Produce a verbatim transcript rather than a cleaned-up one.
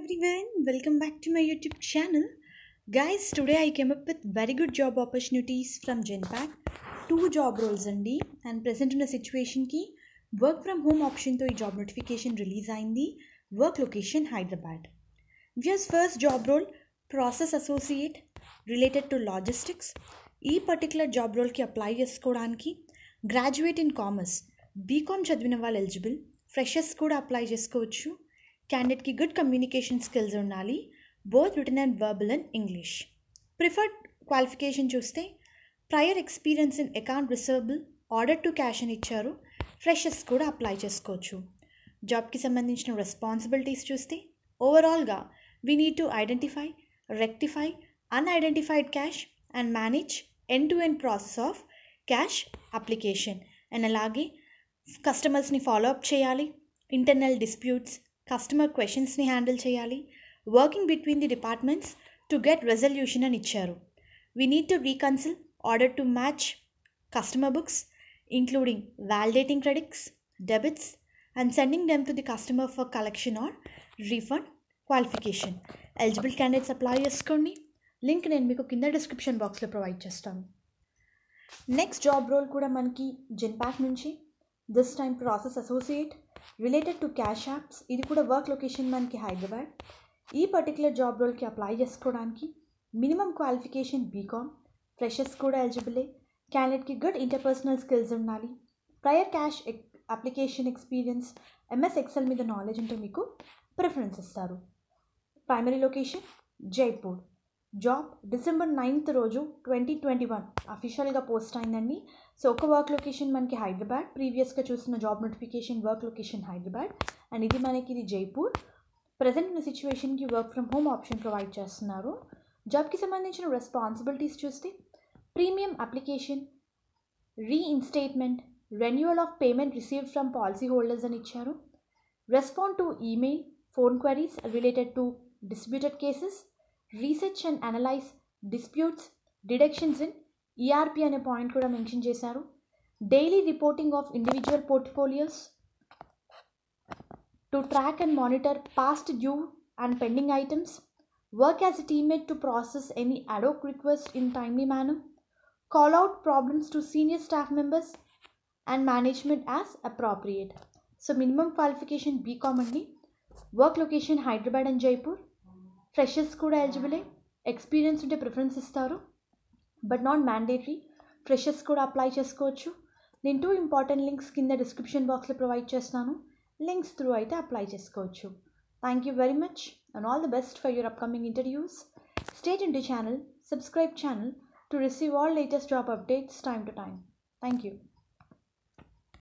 everyone, welcome back to my YouTube channel. Guys, today I came up with very good job opportunities from Genpact. Two job roles andi and present in a situation ki work from home option to job notification release ayindi. Work location Hyderabad. Viewers, first job role process associate related to logistics. ఈ particular job రోల్కి apply చేసుకోవడానికి graduate in commerce BCom చదివిన వాళ్ళు eligible, freshers కూడా apply చేసుకోవచ్చు. క్యాండిడేట్కి good communication skills ఉండాలి, both written and verbal and English. Preferred qualification చూస్తే prior experience in account receivable, order to cash అని ఇచ్చారు. ఫ్రెషర్స్ కూడా అప్లై చేసుకోవచ్చు. జాబ్కి సంబంధించిన రెస్పాన్సిబిలిటీస్ చూస్తే ఓవరాల్గా we need to identify, rectify unidentified cash and manage end to end process of cash application. And అలాగే కస్టమర్స్ని ఫాలోఅప్ చేయాలి, ఇంటర్నల్ డిస్ప్యూట్స్, కస్టమర్ క్వశ్చన్స్ని హ్యాండిల్ చేయాలి, working between the departments to get resolution అని ఇచ్చారు. We need to reconcile order to match customer books including validating credits, debits and sending them to the customer for collection or refund. Qualification eligible candidates apply చేసుకోండి. Link నేను మీకు కింద description బాక్స్లో provide చేస్తాను. Next job role కూడా మనకి Genpact నుంచి, this time process associate related to cash apps. ఇది కూడా వర్క్ లొకేషన్ మనకి హైదరాబాద్. ఈ పర్టికులర్ జాబ్ రోల్కి అప్లై చేసుకోవడానికి మినిమం క్వాలిఫికేషన్ బీకామ్, ఫ్రెషర్స్ కూడా ఎలిజిబులే. క్యాండిడేట్కి గుడ్ ఇంటర్పర్సనల్ స్కిల్స్ ఉండాలి, prior cash application experience, MS Excel మీద నాలెడ్జ్ ఉంటే మీకు ప్రిఫరెన్స్ ఇస్తారు. Primary location Jaipur. Job December ninth రోజు ట్వంటీ ట్వంటీ వన్ అఫీషియల్గా పోస్ట్ అయిందండి. సో ఒక వర్క్ లొకేషన్ మనకి హైదరాబాద్, ప్రీవియస్గా చూసిన job notification work location Hyderabad, and ఇది మనకి ఇది జైపూర్. ప్రజెంట్ ఉన్న సిచ్యువేషన్కి work from home option provide చేస్తున్నారు. జాబ్కి సంబంధించిన రెస్పాన్సిబిలిటీస్ చూస్తే premium application, reinstatement, renewal of payment received from policy holders అని ఇచ్చారు. Respond to email, phone queries related to disputed cases, research and analyze disputes, deductions in ERP అనే point కూడా mention చేశారు. Daily reporting of individual portfolios to track and monitor past due and pending items, work as a teammate to process any ad hoc request in timely manner, call out problems to senior staff members and management as appropriate. So minimum qualification BCom అండి. Work location Hyderabad and Jaipur. Freshers కూడా ఎలిజిబులే, experience ఉంటే preference ఇస్తారు but not mandatory. Freshers కూడా apply చేసుకోవచ్చు. నేను two important links కింద description బాక్స్లో ప్రొవైడ్ చేస్తాను, లింక్స్ త్రూ అయితే అప్లై చేసుకోవచ్చు. Thank you very much and all the best for your upcoming interviews. Stay tuned to channel, subscribe channel to receive all latest job updates time to time. Thank you.